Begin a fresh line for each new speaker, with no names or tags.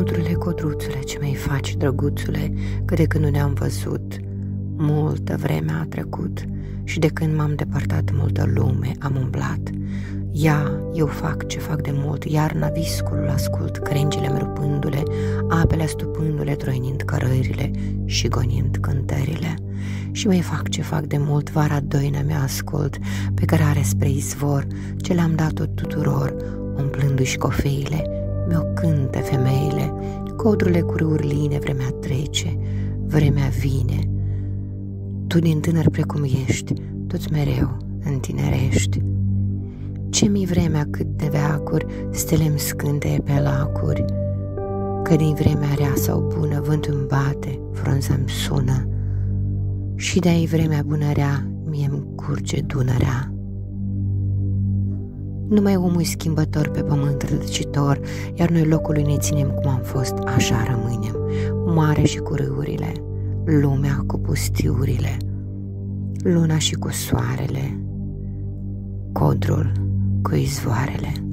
Codrule, codruțule, ce mi-ai faci, drăguțule, că de când nu ne-am văzut, multă vreme a trecut și de când m-am depărtat multă lume am umblat. Ia, eu fac ce fac de mult, iarna visculul ascult, crengile-mi rupându-le, apele astupându-le, troinind cărările și gonind cântările. Și mai fac ce fac de mult, vara doina mea ascult, pe care are spre izvor, ce le-am dat-o tuturor, umplându-și cofeile, mi-o cântă femeile, codrule cu râuri line, vremea trece, vremea vine. Tu din tânăr precum ești, tu-ți mereu întinerești. Ce-mi vremea cât de veacuri, stele-mi scânteie pe lacuri, că din vremea rea sau bună vântul-mi bate, frunza-mi sună, și de-ai vremea bună rea, mie-mi curge Dunărea. Numai omul schimbător pe pământ rădăcitor, iar noi locului ne ținem cum am fost, așa rămânem, mare și cu râurile, lumea cu pustiurile, luna și cu soarele, codrul cu izvoarele.